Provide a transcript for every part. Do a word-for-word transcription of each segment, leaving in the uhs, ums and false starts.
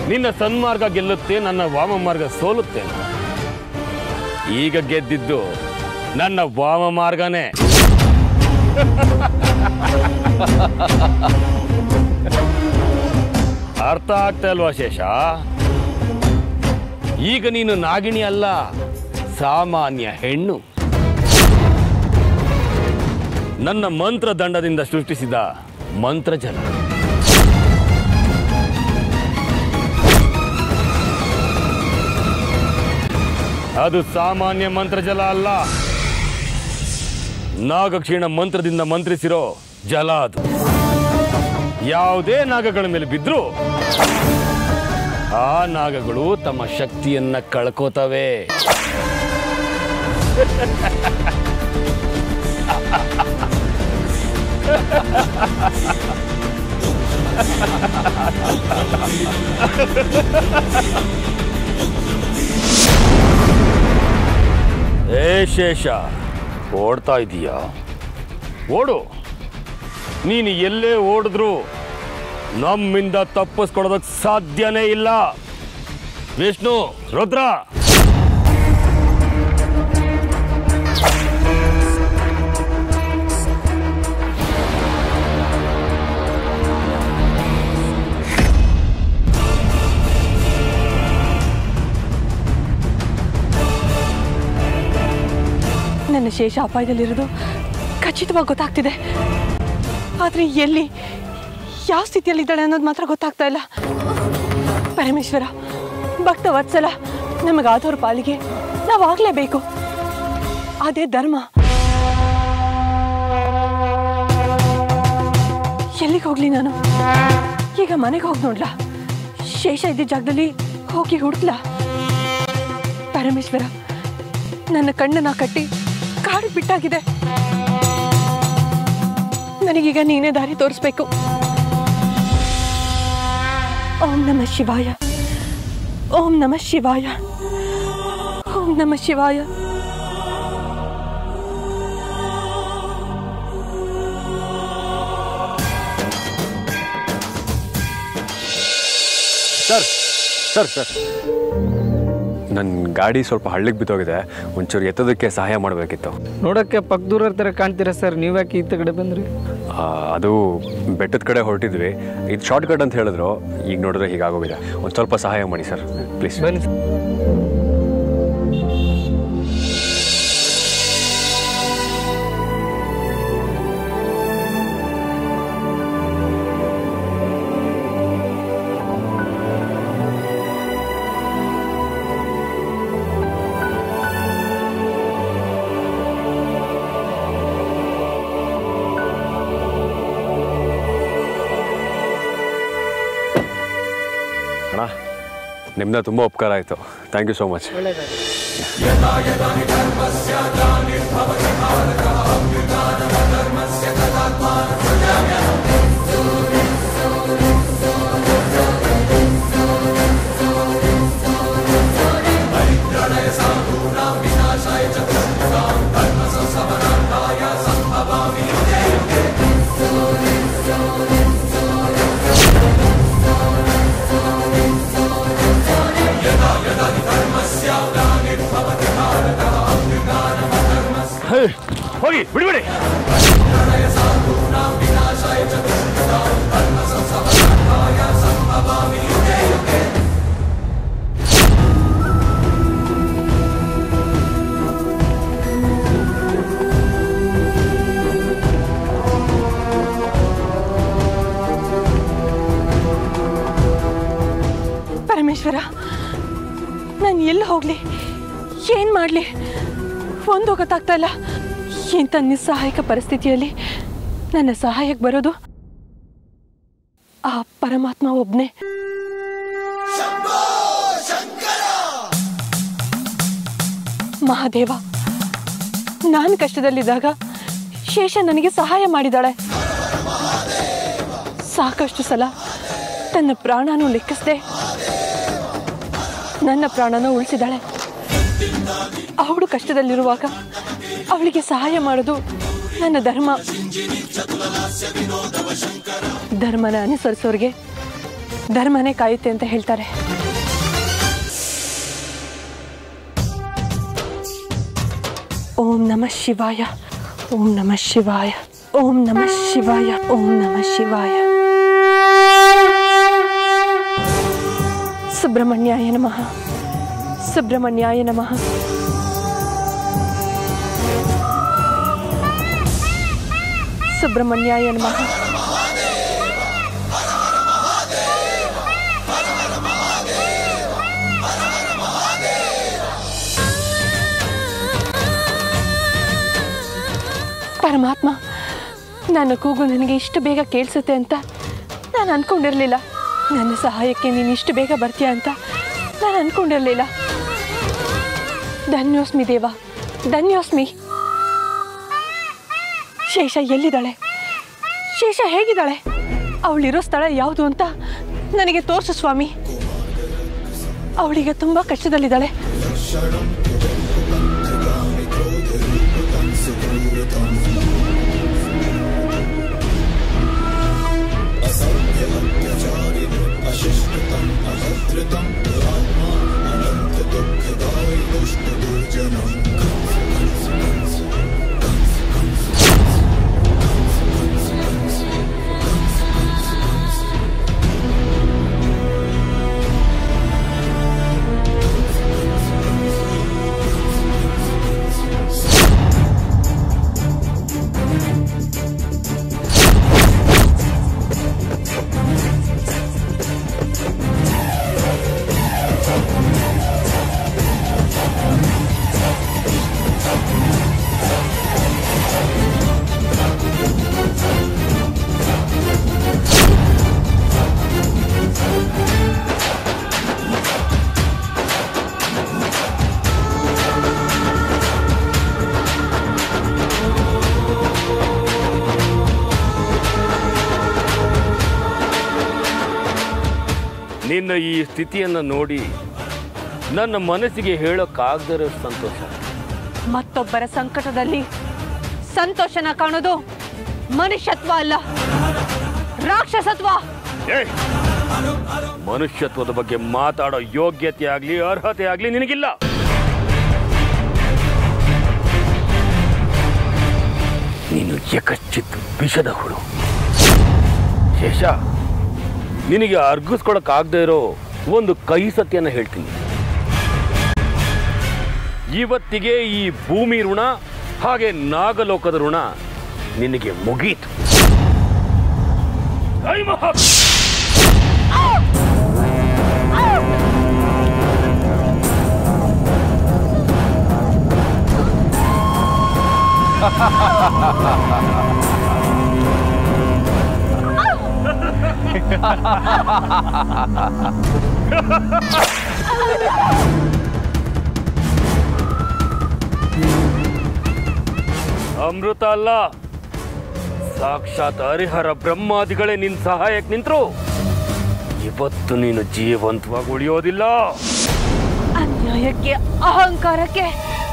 ನಿನ್ನ ಸನ್ಮಾರ್ಗ ಗೆಲ್ಲುತ್ತೆ, ನನ್ನ ವಾಮ ಮಾರ್ಗ ಸೋಲುತ್ತೆ. ಈಗ ಗೆದ್ದಿದ್ದು ನನ್ನ ವಾಮ ಮಾರ್ಗನೇ. ಅರ್ಥ ಆಗ್ತಾ ಇಲ್ವಾ ಶೇಷ? ಈಗ ನೀನು ನಾಗಿಣಿ ಅಲ್ಲ, ಸಾಮಾನ್ಯ ಹೆಣ್ಣು. ನನ್ನ ಮಂತ್ರ ದಂಡದಿಂದ ಸೃಷ್ಟಿಸಿದ ಮಂತ್ರಜಲ. ಅದು ಸಾಮಾನ್ಯ ಮಂತ್ರಜಲ ಅಲ್ಲ, ನಾಗಕ್ಷೀಣ ಮಂತ್ರದಿಂದ ಮಂತ್ರಿಸಿರೋ ಜಲ ಅದು. ಯಾವುದೇ ನಾಗಗಳ ಮೇಲೆ ಬಿದ್ದರೂ ಆ ನಾಗಗಳು ತಮ್ಮ ಶಕ್ತಿಯನ್ನ ಕಳ್ಕೋತವೆ. ಏ ಶೇಷ, ಓಡ್ತಾ ಇದೀಯಾ? ಓಡು. ನೀನು ಎಲ್ಲೇ ಓಡಿದ್ರು ನಮ್ಮಿಂದ ತಪ್ಪಿಸ್ಕೊಡೋದಕ್ಕೆ ಸಾಧ್ಯನೇ ಇಲ್ಲ. ವಿಷ್ಣು, ರುದ್ರ, ನನ್ನ ಶೇಷ ಅಪಾಯದಲ್ಲಿರೋದು ಖಚಿತವಾಗಿ ಗೊತ್ತಾಗ್ತಿದೆ. ಆದರೆ ಎಲ್ಲಿ, ಯಾವ ಸ್ಥಿತಿಯಲ್ಲಿದ್ದಾಳೆ ಅನ್ನೋದು ಮಾತ್ರ ಗೊತ್ತಾಗ್ತಾ ಇಲ್ಲ. ಪರಮೇಶ್ವರ, ಭಕ್ತ ವತ್ಸಲ, ನಮಗಾದವ್ರ ಪಾಲಿಗೆ ನಾವಾಗಲೇಬೇಕು. ಅದೇ ಧರ್ಮ. ಎಲ್ಲಿಗೆ ಹೋಗ್ಲಿ ನಾನು? ಈಗ ಮನೆಗೆ ಹೋಗಿ ನೋಡ್ಲಾ? ಶೇಷ ಇದ್ದ ಜಾಗದಲ್ಲಿ ಹೋಗಿ ಹುಡುಕ್ಲಾ? ಪರಮೇಶ್ವರ, ನನ್ನ ಕಣ್ಣನ್ನ ಕಟ್ಟಿ ಕಾಡು ಬಿಟ್ಟಾಗಿದೆ. ನನಗೀಗ ನೀನೇ ದಾರಿ ತೋರಿಸ್ಬೇಕು. ಓಂ ನಮಃ ಶಿವಾಯ, ಓಂ ನಮಃ ಶಿವಾಯ, ಓಂ ನಮಃ ಶಿವಾಯ. ಸರ್ ಸರ್ ಸರ್ ನನ್ನ ಗಾಡಿ ಸ್ವಲ್ಪ ಹಳ್ಳಿಗೆ ಬಿದ್ದೋಗಿದೆ, ಒಂಚೂರು ಎತ್ತೋದಕ್ಕೆ ಸಹಾಯ ಮಾಡಬೇಕಿತ್ತು. ನೋಡೋಕ್ಕೆ ಪಕ್ಕದೂರ ಥರ ಕಾಣ್ತೀರಾ ಸರ್, ನೀವ್ಯಾಕೆ ಈ ಕಡೆ ಬಂದ್ರಿ? ಅದು ಬೆಟ್ಟದ ಕಡೆ ಹೊರಟಿದ್ವಿ, ಇದು ಶಾರ್ಟ್ ಕಟ್ ಅಂತ ಹೇಳಿದ್ರು. ಈಗ ನೋಡಿದ್ರೆ ಹೀಗಾಗೋಗಿದೆ. ಒಂದು ಸ್ವಲ್ಪ ಸಹಾಯ ಮಾಡಿ ಸರ್, ಪ್ಲೀಸ್. ಬನ್ನಿ ಸರ್. ನಿಮ್ದ ತುಂಬ ಉಪಕಾರ ಆಯಿತು. Thank you so much. ಹೋಗಿ ಬಿಡಿಬಿಡಿ. ಪರಮೇಶ್ವರ, ನಾನು ಎಲ್ಲಿ ಹೋಗ್ಲಿ, ಏನ್ ಮಾಡ್ಲಿ, ಒಂದು ಗೊತ್ತಾಗ್ತಾ ಇಲ್ಲ. ಇಂಥ ನಿಸ್ಸಹಾಯಕ ಪರಿಸ್ಥಿತಿಯಲ್ಲಿ ನನ್ನ ಸಹಾಯಕ್ಕೆ ಬರೋದು ಆ ಪರಮಾತ್ಮ ಒಬ್ನೇ. ಮಹಾದೇವ, ನಾನು ಕಷ್ಟದಲ್ಲಿದ್ದಾಗ ಶೇಷ ನನಗೆ ಸಹಾಯ ಮಾಡಿದಾಳೆ. ಸಾಕಷ್ಟು ಸಲ ತನ್ನ ಪ್ರಾಣನೂ ಲೆಕ್ಕಿಸದೆ ನನ್ನ ಪ್ರಾಣನ ಉಳಿಸಿದಾಳೆ. ಅವಳು ಕಷ್ಟದಲ್ಲಿರುವಾಗ ಅವಳಿಗೆ ಸಹಾಯ ಮಾಡೋದು ನನ್ನ ಧರ್ಮ. ಧರ್ಮನ ಅನುಸರಿಸೋರಿಗೆ ಧರ್ಮನೇ ಕಾಯುತ್ತೆ ಅಂತ ಹೇಳ್ತಾರೆ. ಓಂ ನಮಃ ಶಿವಾಯ, ಓಂ ನಮಃ ಶಿವಾಯ, ಓಂ ನಮಃ ಶಿವಾಯ, ಓಂ ನಮಃ ಶಿವಾಯ. ಸುಬ್ರಹ್ಮಣ್ಯಾಯ ನಮಃ, ಸುಬ್ರಹ್ಮಣ್ಯಾಯ ನಮಃ. ಸುಬ್ರಹ್ಮಣ್ಯಾಯ ನಮಃ. ಪರಮಾತ್ಮ, ನನ್ನ ಕೂಗು ನನಗೆ ಇಷ್ಟು ಬೇಗ ಕೇಳಿಸುತ್ತೆ ಅಂತ ನಾನು ಅಂದ್ಕೊಂಡಿರಲಿಲ್ಲ. ನನ್ನ ಸಹಾಯಕ್ಕೆ ನೀನು ಇಷ್ಟು ಬೇಗ ಬರ್ತೀಯ ಅಂತ ನಾನು ಅಂದ್ಕೊಂಡಿರಲಿಲ್ಲ. ಧನ್ಯೋಸ್ಮಿ ದೇವ, ಧನ್ಯೋಸ್ಮಿ. ಶೇಷ ಎಲ್ಲಿದ್ದಾಳೆ? ಶೇಷ ಹೇಗಿದ್ದಾಳೆ? ಅವಳಿರೋ ಸ್ಥಳ ಯಾವುದು ಅಂತ ನನಗೆ ತೋರಿಸು ಸ್ವಾಮಿ. ಅವಳಿಗೆ ತುಂಬ ಕಷ್ಟದಲ್ಲಿದ್ದಾಳೆ. ನಿನ್ನ ಈ ಸ್ಥಿತಿಯನ್ನು ನೋಡಿ ನನ್ನ ಮನಸ್ಸಿಗೆ ಹೇಳೋಕ್ಕಾಗದಿರೋ ಸಂತೋಷ. ಮತ್ತೊಬ್ಬರ ಸಂಕಟದಲ್ಲಿ ಸಂತೋಷನ ಕಾಣೋದು ಮನುಷ್ಯತ್ವ ಅಲ್ಲ, ರಾಕ್ಷಸತ್ವ. ಮನುಷ್ಯತ್ವದ ಬಗ್ಗೆ ಮಾತಾಡೋ ಯೋಗ್ಯತೆ ಆಗ್ಲಿ ಅರ್ಹತೆ ಆಗ್ಲಿ ನಿನಗಿಲ್ಲ. ನೀನು ಏಕಚ್ಚಿತ್ ವಿಷದ ಹುಳು. ಶೇಷ, ನಿನಗೆ ಅರ್ಗಿಸ್ಕೊಳಕ್ಕಾಗದೇ ಇರೋ ಒಂದು ಕಹಿ ಸತ್ಯನ ಹೇಳ್ತೀನಿ. ಇವತ್ತಿಗೆ ಈ ಭೂಮಿ ಋಣ ಹಾಗೆ ನಾಗಲೋಕದ ಋಣ ನಿನಗೆ ಮುಗೀತು. ಅಮೃತ ಅಲ್ಲ, ಸಾಕ್ಷಾತ್ ಹರಿಹರ ಬ್ರಹ್ಮಾದಿಗಳೇ ನಿನ್ನ ಸಹಾಯಕ್ಕೆ ನಿಂತರು. ಇವತ್ತು ನೀನು ಜೀವಂತವಾಗಿ ಉಳಿಯೋದಿಲ್ಲ. ಅನ್ಯಾಯಕ್ಕೆ, ಅಹಂಕಾರಕ್ಕೆ,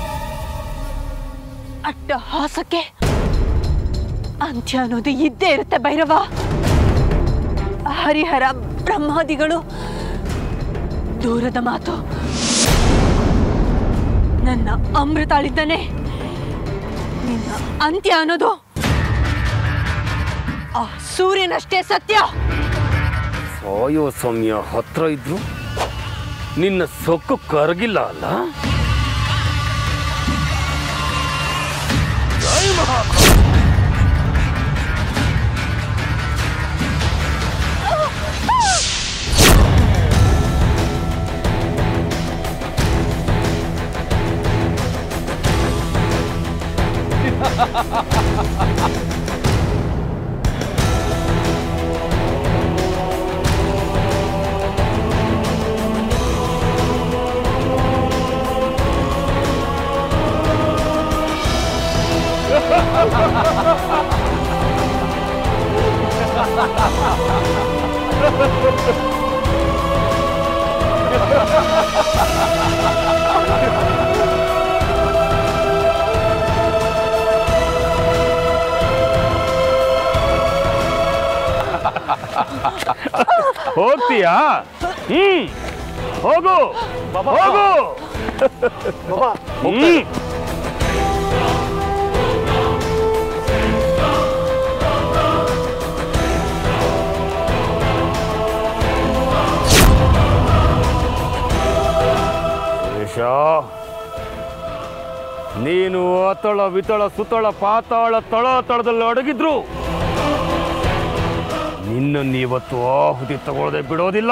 ಅಟ್ಟಹಾಸಕ್ಕೆ ಅಂತ್ಯ ಅನ್ನೋದು ಇದ್ದೇ ಇರುತ್ತೆ ಭೈರವ. ಹರಿಹರ ಬ್ರಹ್ಮಾದಿಗಳು ದೂರದ ಮಾತು. ನನ್ನ ಅಮೃತಾಳಿದ್ದಾನೆ. ನಿನ್ನ ಅಂತ್ಯ ಅನ್ನೋದು ಆ ಸೂರ್ಯನಷ್ಟೇ ಸತ್ಯ. ಸಾಯೋ ಸಮಯ ಹತ್ರ ಇದ್ರು ನಿನ್ನ ಸೊಕ್ಕು ಕರಗಿಲ್ಲ ಅಲ್ಲ. ಜೈ ಮಹಾಕಾಳ. ಹೋಗ್ತೀಯಾ? ಹ್ಮ್ ಹೋಗು ಹೋಗು. ಹ್ಮ್ ನೀನು ಅತಳ ವಿತಳ ಸುತಳ ಪಾತಾಳ ತಳ ತಳದಲ್ಲಿ ಅಡಗಿದ್ರು ನಿನ್ನನ್ನು ಇವತ್ತು ಆಹುತಿ ತಗೊಳ್ಳದೆ ಬಿಡೋದಿಲ್ಲ.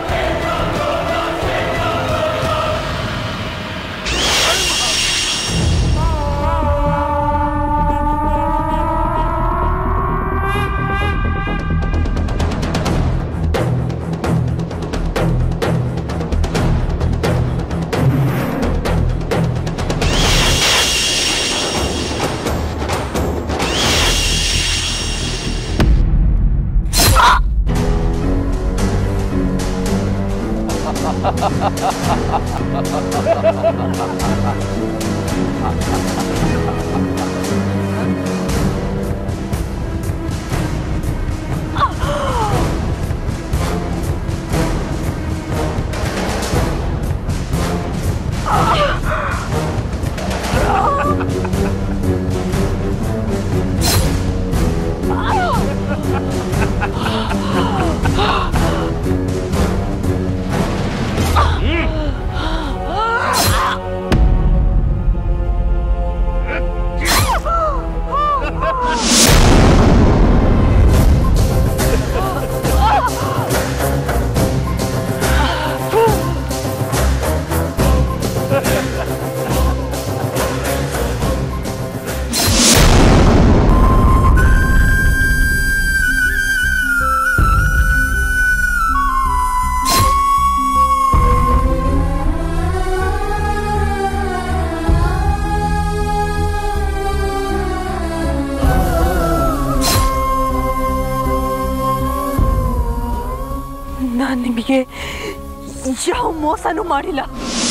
ನಾನು ನಿಮಗೆ ಯಾವ ಮೋಸನೂ ಮಾಡಿಲ್ಲ.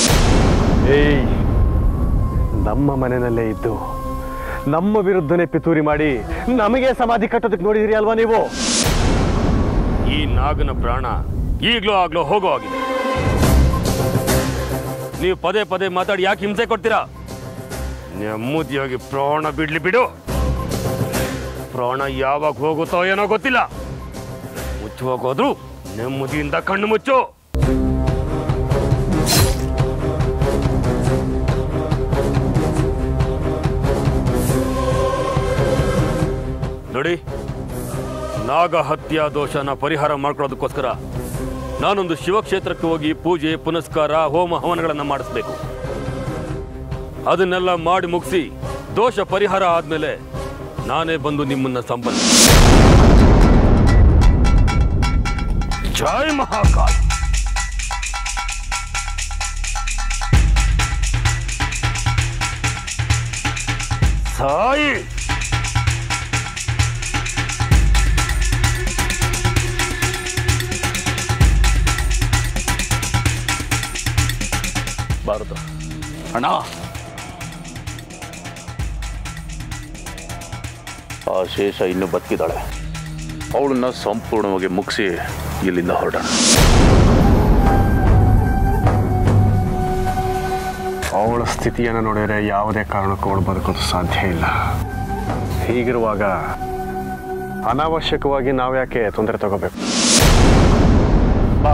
ಏಯ್, ನಮ್ಮ ಮನೆಯಲ್ಲೇ ಇದ್ದು ನಮ್ಮ ವಿರುದ್ಧನೇ ಪಿತೂರಿ ಮಾಡಿ ನಮಗೆ ಸಮಾಧಿ ಕಟ್ಟೋದಕ್ಕೆ ನೋಡಿದಿರಿ ಅಲ್ವಾ ನೀವು? ಈ ನಾಗನ ಪ್ರಾಣ ಈಗ್ಲೂ ಆಗ್ಲೂ ಹೋಗೋ ಆಗಿದೆ. ನೀವು ಪದೇ ಪದೇ ಮಾತಾಡಿ ಯಾಕೆ ಹಿಂಸೆ ಕೊಡ್ತೀರಾ? ನೆಮ್ಮದಿಯಾಗಿ ಪ್ರಾಣ ಬಿಡ್ಲಿ ಬಿಡು. ಪ್ರಾಣ ಯಾವಾಗ ಹೋಗುತ್ತೋ ಏನೋ ಗೊತ್ತಿಲ್ಲ. ಮುಚ್ಚುವಾಗೋದ್ರು ನೆಮ್ಮದಿಯಿಂದ ಕಣ್ಣು ಮುಚ್ಚು. ನೋಡಿ, ನಾಗ ಹತ್ಯಾ ದೋಷನ ಪರಿಹಾರ ಮಾಡ್ಕೊಳ್ಳೋದಕ್ಕೋಸ್ಕರ ನಾನೊಂದು ಶಿವಕ್ಷೇತ್ರಕ್ಕೆ ಹೋಗಿ ಪೂಜೆ ಪುನಸ್ಕಾರ ಹೋಮ ಹವನಗಳನ್ನು ಮಾಡಿಸ್ಬೇಕು. ಅದನ್ನೆಲ್ಲ ಮಾಡಿ ಮುಗಿಸಿ ದೋಷ ಪರಿಹಾರ ಆದ್ಮೇಲೆ ನಾನೇ ಬಂದು ನಿಮ್ಮನ್ನ ಸಂಪರ್ಕ. ಜೈ ಮಹಾಕಾಲ್. ಸಾಯಿ. ಭಾರತ ಅಣ್ಣ, ಆ ಶೇಷ ಇನ್ನು ಬದುಕಿದ್ದಾಳೆ. ಅವಳನ್ನ ಸಂಪೂರ್ಣವಾಗಿ ಮುಗಿಸಿ ಇಲ್ಲಿಂದ ಹೊರಡೋಣ. ಅವಳ ಸ್ಥಿತಿಯನ್ನು ನೋಡಿದರೆ ಯಾವುದೇ ಕಾರಣಕ್ಕೂ ಅವಳು ಬದುಕೋದು ಸಾಧ್ಯ ಇಲ್ಲ. ಹೀಗಿರುವಾಗ ಅನಾವಶ್ಯಕವಾಗಿ ನಾವ್ಯಾಕೆ ತೊಂದರೆ ತಗೋಬೇಕು? ಬಾ.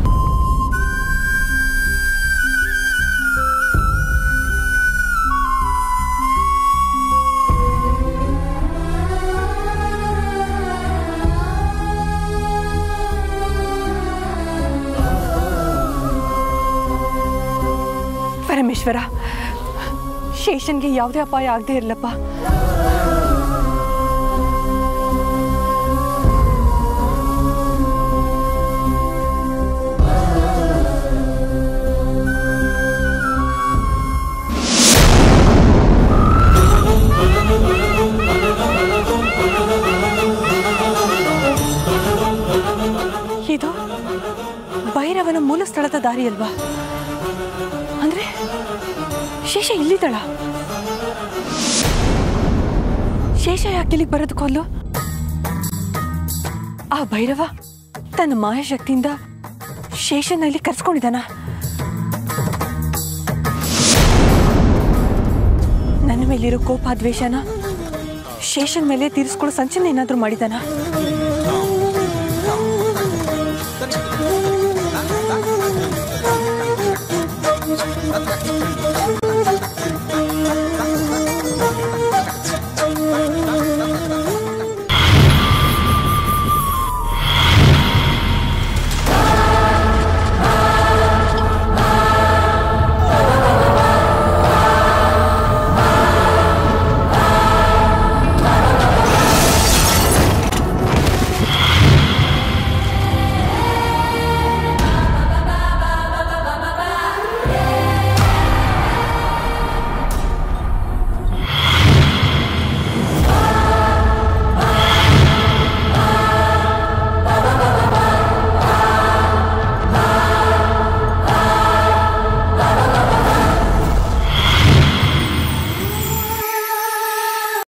ಪರಮೇಶ್ವರ, ಶೇಷನ್ಗೆ ಯಾವುದೇ ಅಪಾಯ ಆಗದೆ ಇರಲಪ್ಪ. ಇದು ಭೈರವನ ಮೂಲ ಸ್ಥಳದ ದಾರಿ ಅಲ್ವಾ? ಅಂದ್ರೆ ಶೇಷ ಇಲ್ಲಿದ್ದಾಳ? ಶೇಷ ಯಾಕೆ ಇಲ್ಲಿಗೆ ಬರೋದಕ್ಕೊಲ್ಲು? ಆ ಭೈರವ ತನ್ನ ಮಾಯಾಶಕ್ತಿಯಿಂದ ಶೇಷನಲ್ಲಿ ಕರ್ಸ್ಕೊಂಡಿದ್ದಾನ. ನನ್ನ ಮೇಲಿರೋ ಕೋಪ ದ್ವೇಷನ ಶೇಷನ್ ಮೇಲೆ ತೀರಿಸ್ಕೊಳ್ಳೋ ಸಂಚನ ಏನಾದ್ರೂ ಮಾಡಿದಾನ.